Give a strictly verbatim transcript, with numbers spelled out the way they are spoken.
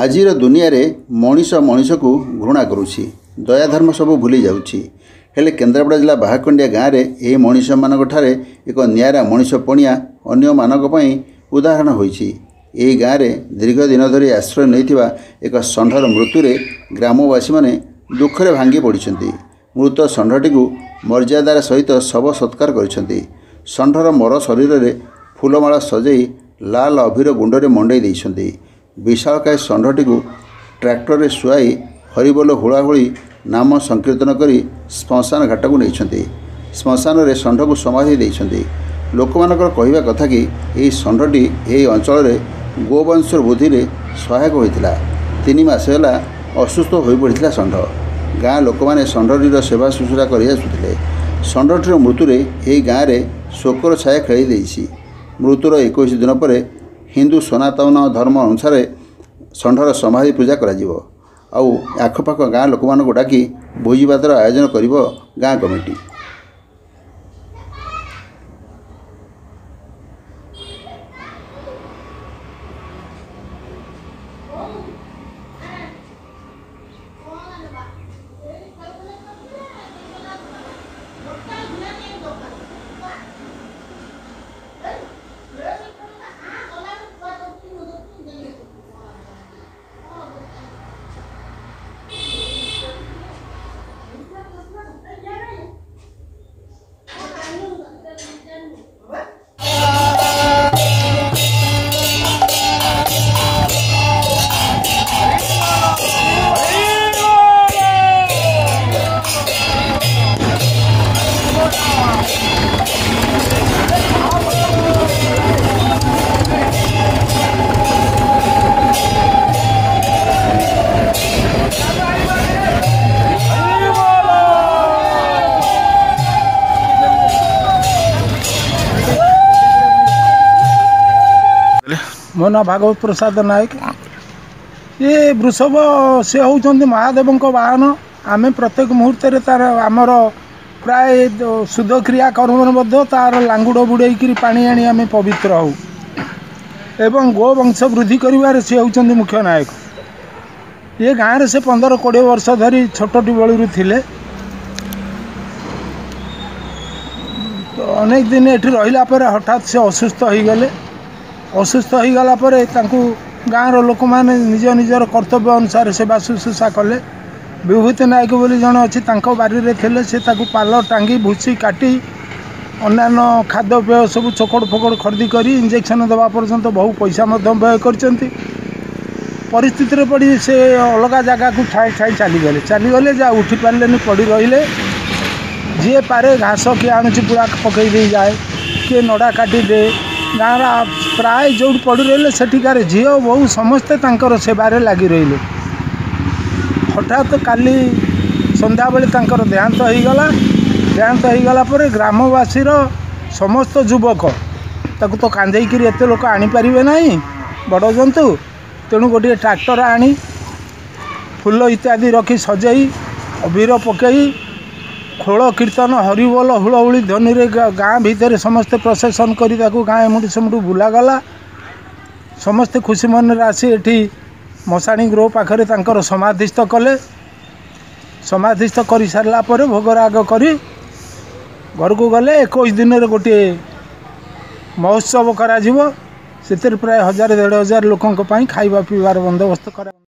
आजिर दुनिया रे मनीष मनीष को घृणा करुछि दयाधर्म सब भूली जाउछि। हेले केन्द्रापड़ा जिला बाहाकंडिया गाँव में यह मनीष मानक ठारे एक नियारा मनीष पणिया अन्य मानक पई उदाहरण होइछि। एही गाँव में दीर्घ दिन धरी आश्रय नैथिबा एक षंढर मृत्यु रे ग्रामवासी माने दुखरे भांगी पड़िछन्ति। मृत षंढटी को मर्यादार सहित शव सत्कार करिछन्ति। षंढर मर शरीर रे फूलमाला सजाई लाल अभिर गुंडरे मंडई देइछन्ति। विशालकाय षंढटी को ट्रैक्टर रे शुआई हरिबोल हुलाहुली नाम संकीर्तन करी श्मशान घाट को नहीं। श्मशान रे षंढ को समाधि देइछन्ति। लोकमानकर कहिबा कथा कि एही षंढटी एही अंचल रे गोवंश वृद्धि रे सहायक होइतिला। तीन मास होला असुस्थ होई पड़िथिला षंढ। गाँ लोक मैंने षंढटीर सेवा शुश्रूषा कर आसुथिले। षंढटीर मृत्यु रे एही गाँव रे शोकर छाया खेली देइछि। मृत्युर इक्कीस दिन पर हिंदू सनातन धर्म अनुसार षंढर समाधि पूजा करा जिवो। आउ आखपाख गाँ लोक मानक डाकी भोजीभातर आयोजन करिवो गाँ कमिटी। मो ना भागवत प्रसाद नायक। ये वृषभ से होउछन्ति महादेव वाहन। आमे प्रत्येक मुहूर्त तार आमर प्राय शुद्ध क्रिया कर्म तार लांगुड़ बुड़े पानी आनी आमे पवित्र हो एवं गो वंश वृद्धि कर सी होउछन्ति मुख्य नायक। ये गाँव से पंद्रह कोड़े वर्ष धरी छोटी बेलू थिले। तो अनेक दिन एठी रहिला पर हठात से असुस्थ हो गले। असुस्थ हो गला पर तांकु गाँव लोक मैंने निज निजर कर्तव्य अनुसार सेवा शुश्रूषा कले। विभूति नायक बोली जन अच्छी बारी रे थिले। से ताकु पाल टांगी भूसी काटी अन्यान्य खाद्यपेय सब चोकड़ फोकड़ खरीदी करी इंजेक्शन देवा पर्यंत बहु पैसा व्यय करचंती। परिस्थिति रे पड़ी से अलग जगह को ठाई ठाई चलीगले चलीगले जा उठी पारे पड़ी रही। जी पारे घास किए आणुची पूरा पकई दे जाए किए नड़ा काटी दे। गाँव प्राय जो पड़ी रही सेठिकार झील बहु समस्ते तांकर सेवारे लगी रही। हठात काली संध्या बेले तांकर देहांत हो गला। देहांत हो गला पर ग्रामवासी समस्त युवक ताकू तो कांधेकरी एत लोक आनीपारे ना बड़ जंतु। तेणु गोटे ट्रैक्टर आनी फूल इत्यादि रखी सजाई अबीर पकई खोल कीर्तन हरिबोल हुलहुली ध्वनि रे गाँ भितर समस्ते प्रसेसन करी ताकू गाँ एमुटी सेमुटी बुलागला। समस्ते खुशी मन आसी एठी मशाणी गृह पाखरे तांकर समाधिस्थ कले। समाधिस्थ कर सारा पर भोगराग करी घर को गले। इक्कीस दिन रे गोटे महोत्सव करा जिवो। सेतिर प्राय हजार डेढ़ हजार लोकंक पई खाइबा पीबार बंदोबस्त करा।